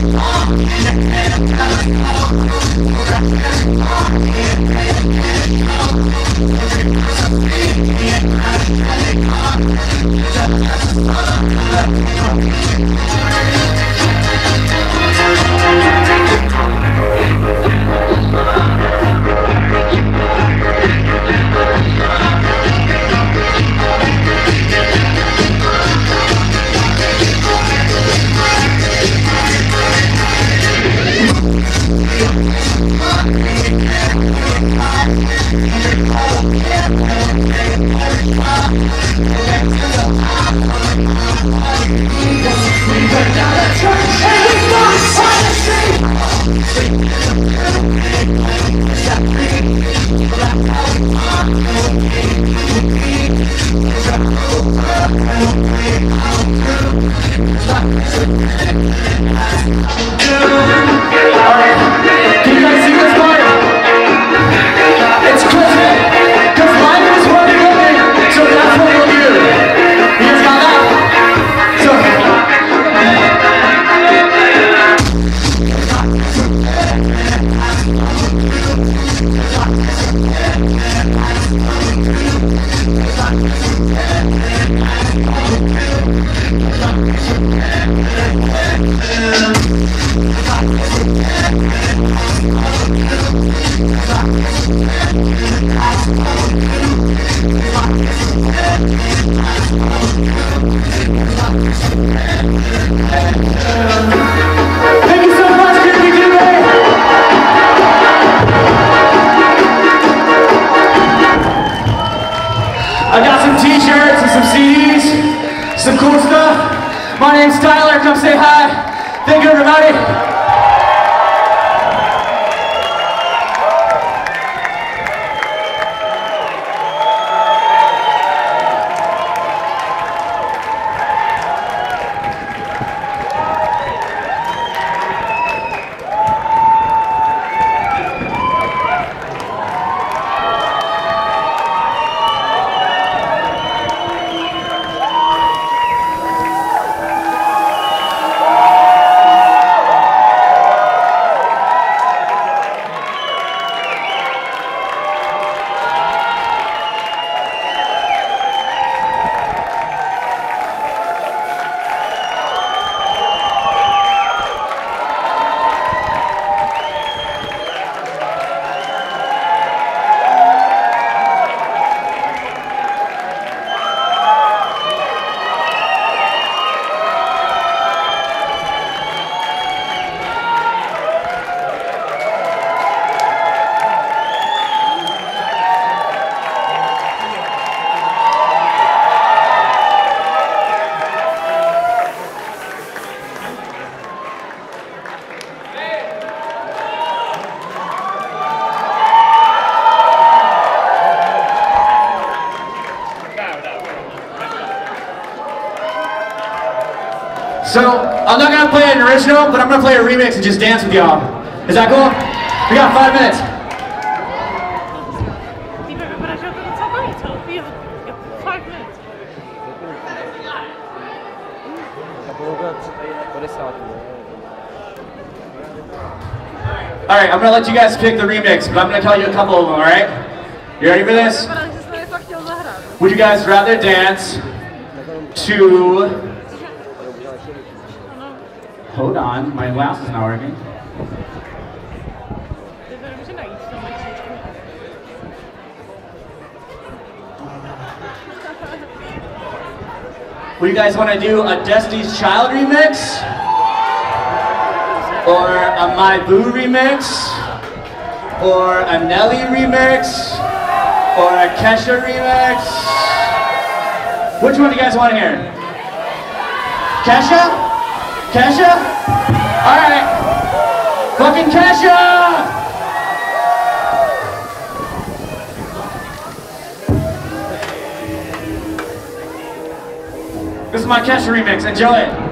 Thank you so much, Kirby Dubé. I got some t-shirts and some CDs, some cool stuff. My name's Tyler, come say hi. Thank you, everybody. So, I'm not gonna play an original, but I'm gonna play a remix and just dance with y'all. Is that cool? We got 5 minutes. Alright, I'm gonna let you guys pick the remix, but I'm gonna tell you a couple of them, alright? You ready for this? Would you guys rather dance to... Hold on, my mouse is not working. Would you guys want to do a Destiny's Child remix? Or a My Boo remix? Or a Nelly remix? Or a Kesha remix? Which one do you guys want to hear? Kesha? Kesha? Alright. Fucking Kesha! This is my Kesha remix. Enjoy it.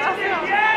Gratulacja!